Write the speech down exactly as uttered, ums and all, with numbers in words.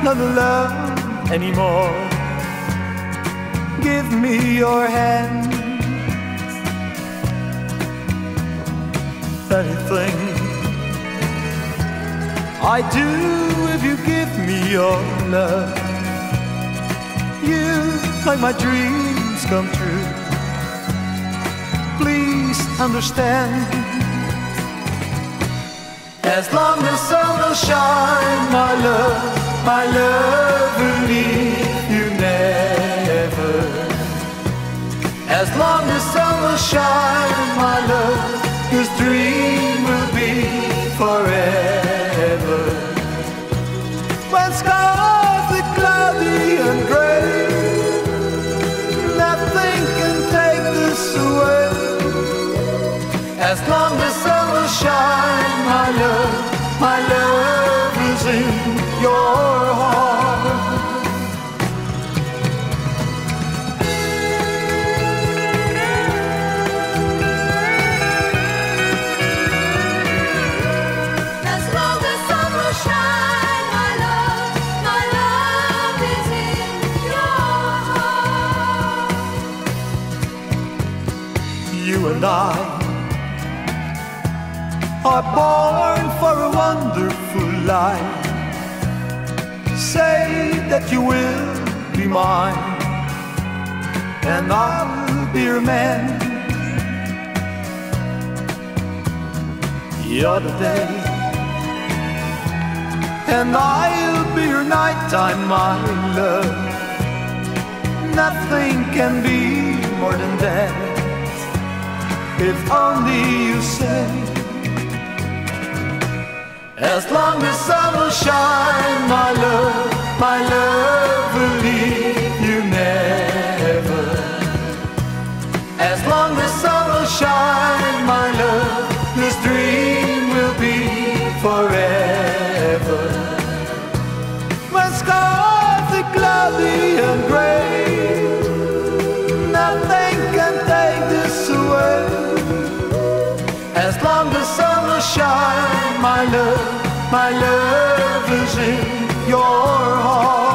not love anymore. Give me your hand. Anything I do if you give me your love. You make my dreams come true. Please understand. As long as sun will shine, my love, my love will leave you never. As long as sun will shine, my love, this dream will be forever. When skies are cloudy and gray, nothing can take this away. As long as sun will shine, my love, my love is in your heart. As long as sun will shine, my love, my love is in your heart. You and I are born for a wonderful life. Say that you will be mine, and I'll be your man. You're the day, and I'll be your nighttime, my love. Nothing can be more than that, if only you say. As long as sun will shine, my love, my love will leave you never. As long as sun will shine, my love, this dream will be forever. When skies are cloudy and gray, nothing can take this away. As long as sun will shine, my love, my love is in your heart.